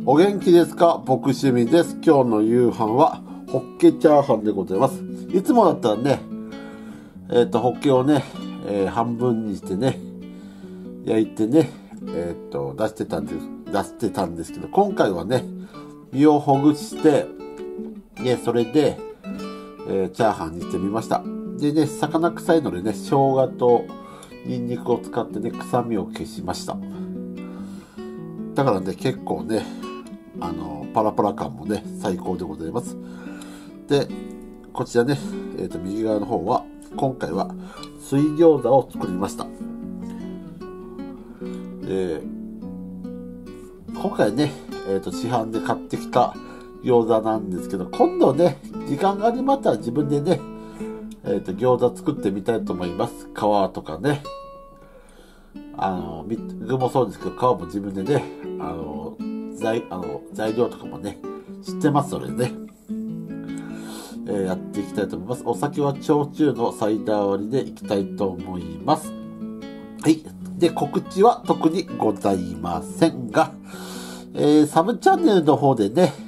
お元気ですか？僕趣味です。今日の夕飯はホッケチャーハンでございます。いつもだったらね、ホッケをね、半分にしてね、焼いてね、出してたんですけど、今回はね、身をほぐして、それで、チャーハンにしてみました。でね、魚臭いのでね、生姜とニンニクを使ってね、臭みを消しました。だからね、結構ね、パラパラ感もね、最高でございます。で、こちらね、右側の方は、今回は水餃子を作りました。今回ね、市販で買ってきた餃子なんですけど、今度ね、時間がありましたら自分でね、餃子作ってみたいと思います。皮とかね、具もそうですけど、皮も自分でね、材料とかもね、知ってますのでね、やっていきたいと思います。お酒は焼酎のサイダー割りでいきたいと思います。はい。で、告知は特にございませんが、サブチャンネルの方でね、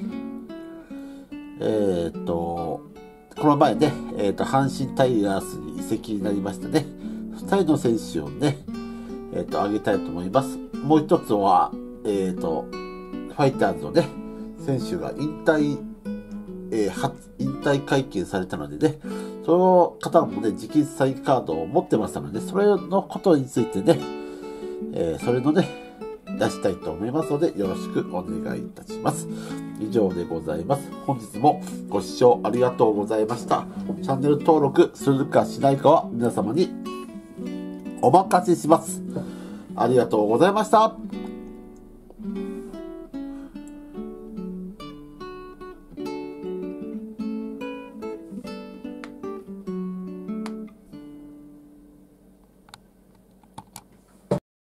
この前ね、阪神タイガースに移籍になりましたね。2人の選手をね、あげたいと思います。もう一つは、ファイターズのね、選手が引退会見されたのでね、その方もね、直筆サインカードを持ってましたので、それのことについてね、それのね、出したいと思いますので、よろしくお願いいたします。以上でございます。本日もご視聴ありがとうございました。チャンネル登録するかしないかは皆様にお任せします。ありがとうございました。